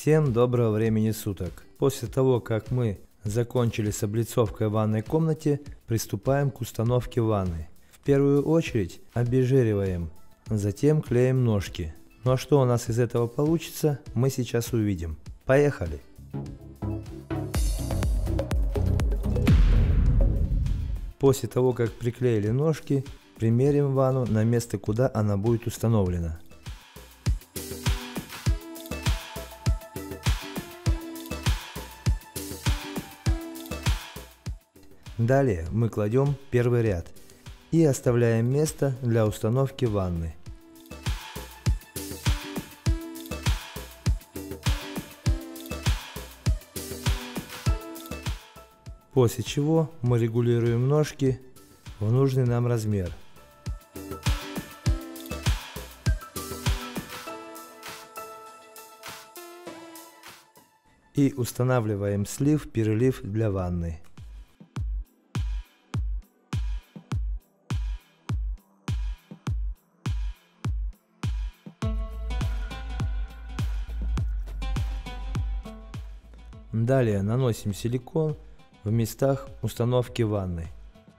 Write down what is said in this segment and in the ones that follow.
Всем доброго времени суток! После того, как мы закончили с облицовкой в ванной комнате, приступаем к установке ванны. В первую очередь обезжириваем, затем клеим ножки. Ну а что у нас из этого получится, мы сейчас увидим. Поехали! После того, как приклеили ножки, примерим ванну на место, куда она будет установлена. Далее мы кладем первый ряд и оставляем место для установки ванны. После чего мы регулируем ножки в нужный нам размер. И устанавливаем слив-перелив для ванны. Далее наносим силикон в местах установки ванны.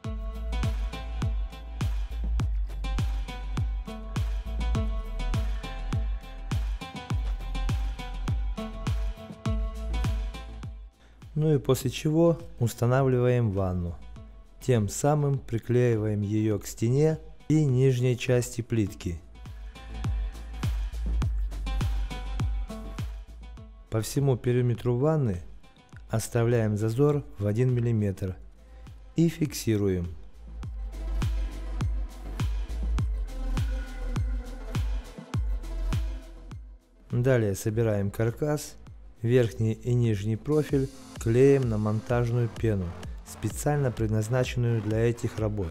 Ну и после чего устанавливаем ванну. Тем самым приклеиваем ее к стене и нижней части плитки. По всему периметру ванны оставляем зазор в 1 мм и фиксируем. Далее собираем каркас, верхний и нижний профиль клеим на монтажную пену, специально предназначенную для этих работ.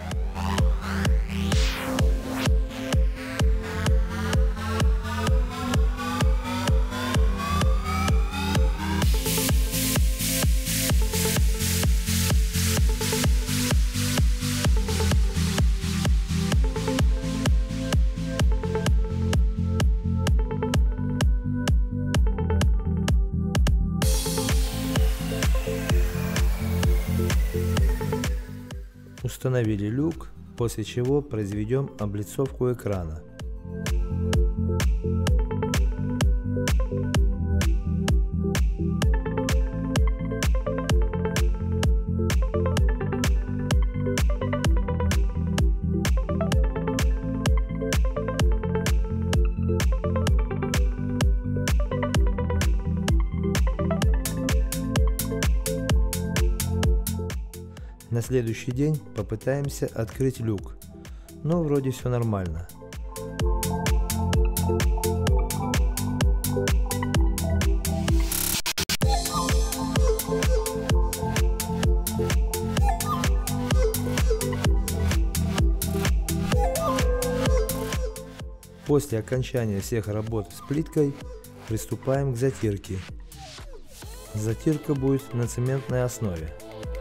Установили люк, после чего произведем облицовку экрана. На следующий день попытаемся открыть люк, но вроде все нормально. После окончания всех работ с плиткой приступаем к затирке. Затирка будет на цементной основе.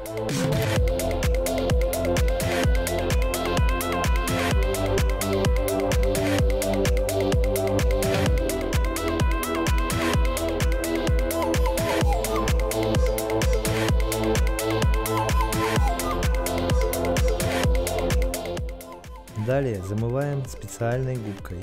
Далее замываем специальной губкой.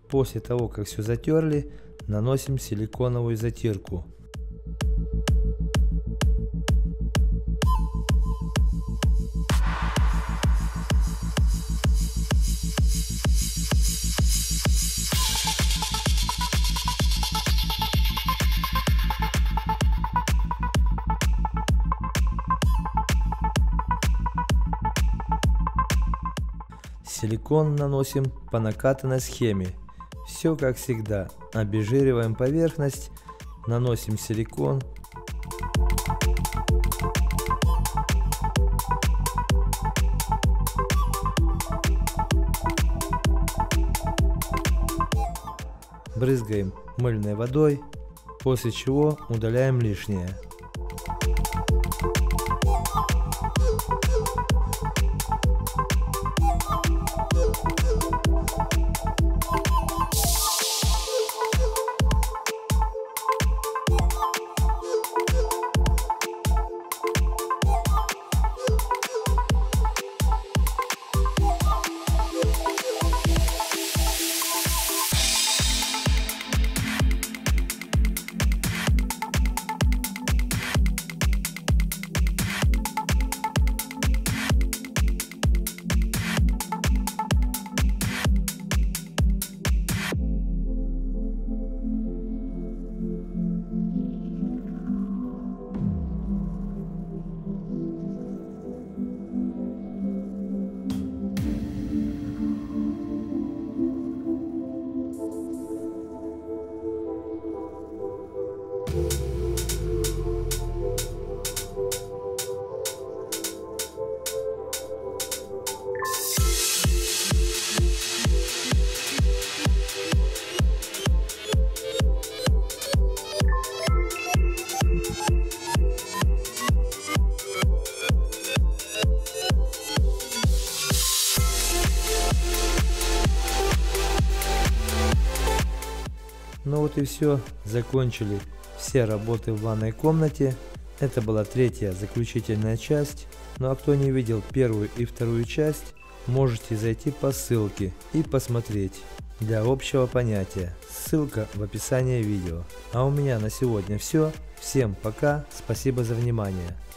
После того, как все затерли, наносим силиконовую затирку. Силикон наносим по накатанной схеме. Все как всегда. Обезжириваем поверхность, наносим силикон. Брызгаем мыльной водой, после чего удаляем лишнее. Ну вот и все, закончили все работы в ванной комнате. Это была третья заключительная часть. Ну а кто не видел первую и вторую часть, можете зайти по ссылке и посмотреть для общего понятия. Ссылка в описании видео. А у меня на сегодня все. Всем пока, спасибо за внимание.